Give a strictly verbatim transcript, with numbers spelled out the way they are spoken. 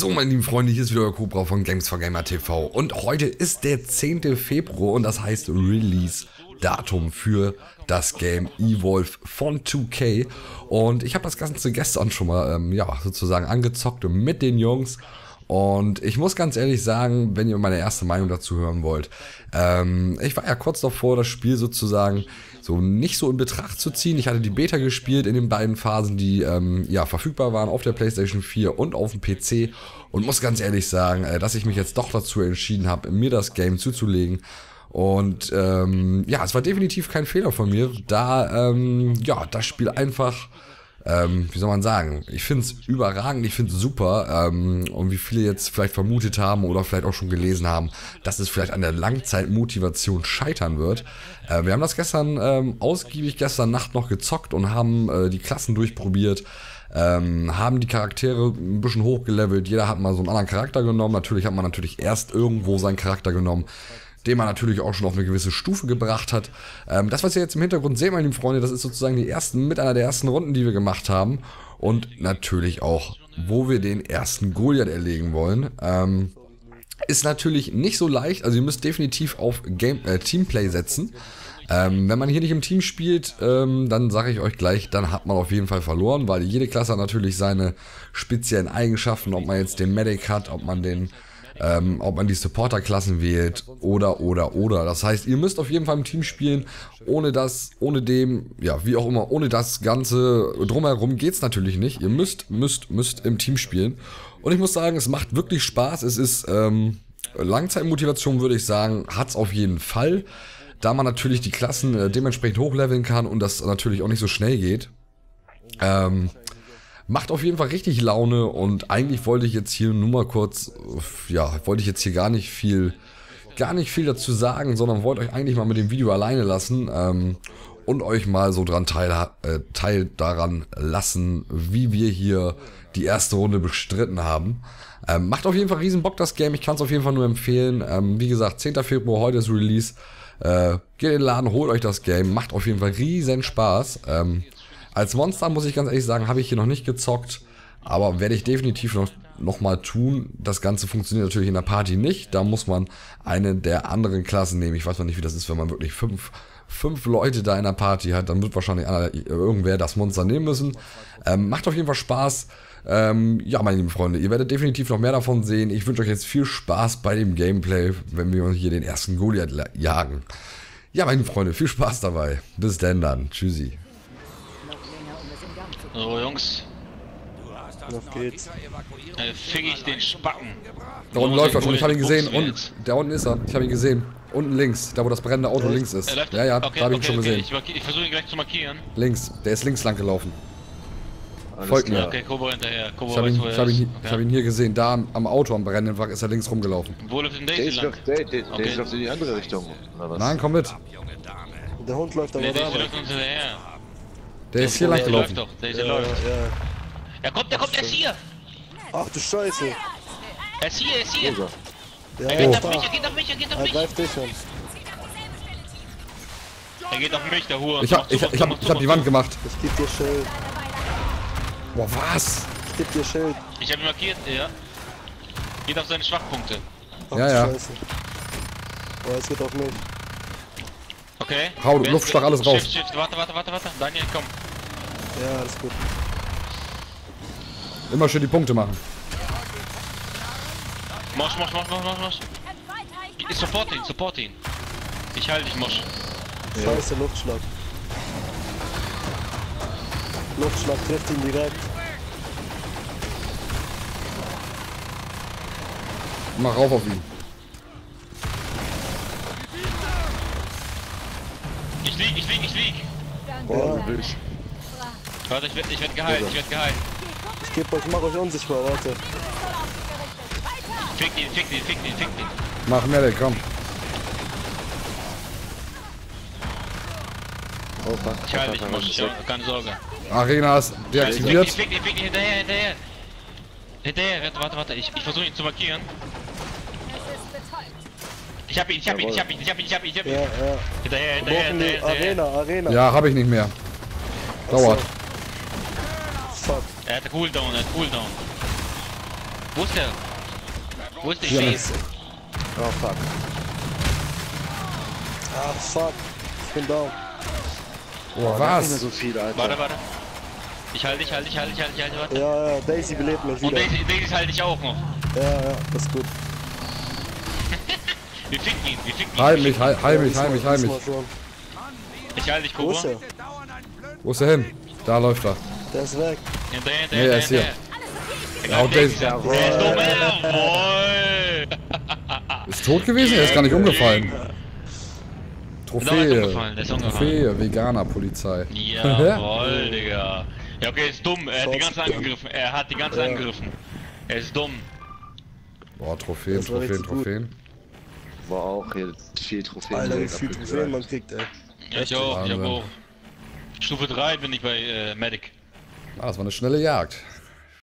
So, meine lieben Freunde, hier ist wieder euer Cobra von Games for Gamer T V und heute ist der zehnte Februar und das heißt Release-Datum für das Game Evolve von zwei K und ich habe das Ganze gestern schon mal ähm, ja, sozusagen angezockt mit den Jungs. Und ich muss ganz ehrlich sagen, wenn ihr meine erste Meinung dazu hören wollt, ähm, ich war ja kurz davor, das Spiel sozusagen so nicht so in Betracht zu ziehen. Ich hatte die Beta gespielt in den beiden Phasen, die ähm, ja verfügbar waren auf der PlayStation vier und auf dem P C und muss ganz ehrlich sagen, äh, dass ich mich jetzt doch dazu entschieden habe, mir das Game zuzulegen. Und ähm, ja, es war definitiv kein Fehler von mir, da ähm, ja das Spiel einfach... Ähm, wie soll man sagen, ich finde es überragend, ich finde es super ähm, und wie viele jetzt vielleicht vermutet haben oder vielleicht auch schon gelesen haben, dass es vielleicht an der Langzeitmotivation scheitern wird. Äh, wir haben das gestern ähm, ausgiebig gestern Nacht noch gezockt und haben äh, die Klassen durchprobiert, ähm, haben die Charaktere ein bisschen hochgelevelt, jeder hat mal so einen anderen Charakter genommen, natürlich hat man natürlich erst irgendwo seinen Charakter genommen, den man natürlich auch schon auf eine gewisse Stufe gebracht hat. Ähm, das, was ihr jetzt im Hintergrund seht, meine lieben Freunde, das ist sozusagen die ersten, mit einer der ersten Runden, die wir gemacht haben. Und natürlich auch, wo wir den ersten Goliath erlegen wollen. Ähm, ist natürlich nicht so leicht, also ihr müsst definitiv auf Game, äh, Teamplay setzen. Ähm, wenn man hier nicht im Team spielt, ähm, dann sage ich euch gleich, dann hat man auf jeden Fall verloren, weil jede Klasse hat natürlich seine speziellen Eigenschaften, ob man jetzt den Medic hat, ob man den... Ähm, ob man die Supporter-Klassen wählt oder, oder, oder. Das heißt, ihr müsst auf jeden Fall im Team spielen, ohne das, ohne dem, ja, wie auch immer, ohne das Ganze drumherum geht's natürlich nicht. Ihr müsst, müsst, müsst im Team spielen. Und ich muss sagen, es macht wirklich Spaß. Es ist, ähm, Langzeitmotivation würde ich sagen, hat's auf jeden Fall. Da man natürlich die Klassen äh, dementsprechend hochleveln kann und das natürlich auch nicht so schnell geht. Ähm... Macht auf jeden Fall richtig Laune und eigentlich wollte ich jetzt hier nur mal kurz, ja, wollte ich jetzt hier gar nicht viel, gar nicht viel dazu sagen, sondern wollte euch eigentlich mal mit dem Video alleine lassen ähm, und euch mal so dran teil, äh, teil daran lassen, wie wir hier die erste Runde bestritten haben. Ähm, macht auf jeden Fall riesen Bock das Game, ich kann es auf jeden Fall nur empfehlen. Ähm, wie gesagt, zehnter Februar, heute ist Release. Äh, geht in den Laden, holt euch das Game, macht auf jeden Fall riesen Spaß. Ähm, Als Monster, muss ich ganz ehrlich sagen, habe ich hier noch nicht gezockt, aber werde ich definitiv noch, noch mal tun. Das Ganze funktioniert natürlich in der Party nicht, da muss man eine der anderen Klassen nehmen. Ich weiß noch nicht, wie das ist, wenn man wirklich fünf, fünf Leute da in der Party hat, dann wird wahrscheinlich einer, irgendwer das Monster nehmen müssen. Ähm, macht auf jeden Fall Spaß. Ähm, ja, meine lieben Freunde, ihr werdet definitiv noch mehr davon sehen. Ich wünsche euch jetzt viel Spaß bei dem Gameplay, wenn wir hier den ersten Goliath jagen. Ja, meine lieben Freunde, viel Spaß dabei. Bis denn dann. Tschüssi. So, Jungs. Auf geht's. Äh, fick ich den Spacken. Da unten läuft er schon, ich habe ihn gesehen. Und da unten ist er, ich habe ihn gesehen. Unten links, da wo das brennende Auto Echt? links ist. Ja, ja, okay, da habe ich okay, ihn schon okay. gesehen. Ich, markier, ich versuche ihn gleich zu markieren. Links, der ist links lang gelaufen. Alles Folgt klar. mir. Okay, Kobo hinterher. Kobo Ich habe weiß, ihn, wo ich er hab ihn, ist. hier- Okay. ich hab ihn hier gesehen, da am, am Auto am brennenden Wrack ist er links rumgelaufen. Wo läuft denn Der Daisy ist lang? läuft, der, der, der Okay. läuft in die andere Richtung. Oder was? Nein, komm mit. Der Hund läuft aber Nee, da. Daisy läuft uns hinterher. Der ist hier lang Daisy gelaufen. läuft doch, Daisy Ja, läuft. ja. Er kommt, der kommt, er ist hier! Ach du Scheiße. Er ist hier, er ist hier! Wo ist er? Er Ja, geht er auf ist mich, da. er geht auf mich, er geht auf Er mich! greift dich an. Er geht auf mich, der Hure. Ich hab, ich, hab- ich hab, ich hab die Wand gemacht. Ich geb dir Schild. Boah, was? Ich geb dir Schild. Ich hab ihn markiert, ja. Geht auf seine Schwachpunkte. Ach Ja, du ja. Scheiße. Oh, es geht auf mich. Okay. Hau, Wer ist- Luftschlag, alles raus. Shift, Shift, warte, warte, warte, warte. Daniel, komm. Ja, alles gut. Immer schön die Punkte machen. Mosch, Mosch, Mosch, Mosch, Mosch, Mosch. Ich support ihn, support ihn. Ich halte dich, Mosch. Scheiße, Luftschlag. Luftschlag trifft ihn direkt. Mach rauf auf ihn. Ich lieg, ich lieg, ich lieg. Boah, Warte, ich werd, ich werd geheilt, ich werd geheilt. ich geb euch, mach euch unsichtbar, warte. Fick ihn, fick ihn, fick ihn, fick ihn. Mach Medic, komm. Oh, fuck. Ich halte dich, Mosch, ich hab keine Sorge. Arena ist Fick ihn, deaktiviert. fick ihn, fick ihn, hinterher, hinterher. Hinterher, warte, warte, warte, ich, ich versuche ihn zu markieren. Ich hab ihn, ich hab ihn, ich hab ihn, ich hab ihn, ich hab ihn, ich hab ihn. Ja, ja. Hinterher, Wir hinterher, brauchen die hinterher, hinterher. Arena, Arena. Ja, habe ich nicht mehr. Dauert. Fuck. Er hat Cooldown, er hat Cooldown. Wo ist der? Wo ist der Hier. Schieß? Oh fuck. Ah fuck. Ich bin down. Oh, Nicht mehr was? so viel, Alter. Warte, warte. Ich halte dich, halte dich, halte dich, halte dich, halte dich, warte. Ja, ja, Daisy belebt mich Und wieder. Daisy, Daisy halte ich auch noch. Ja, ja, das ist gut. Wir ficken ihn, wir ficken ihn. Heil wir mich, ficken heil, heil mich, Diesmal- heil mich, heil mich. diesmal schon. ihn. Ich halte dich, Wo ist Kuba. er? Wo ist er hin? Da läuft er. Der ist weg. Hinterher, Nee, hinterher, er ist hier. hinterher. Ja, und Daisy. Er ist dumm, jawohl. Ist tot gewesen? Er ist gar nicht umgefallen. Ist auch nicht Trophäe. umgefallen, der ist umgefallen. Trophäe, Veganer Polizei. Jawohl, Digga. Ja, okay, er ist dumm. Er hat die ganze Schaut's. angegriffen. Er hat die ganze Ja. angegriffen. Er ist dumm. Boah, Trophäen, Das war Trophäen, richtig gut. Trophäen. War auch jetzt viel Trophäen. Alter, wie direkt viel abgegrast. Trophäen man kriegt, ey. Ja, ich auch, ich hab Wahnsinn. auch. Stufe drei bin ich bei äh, Medic. Ah, das war eine schnelle Jagd.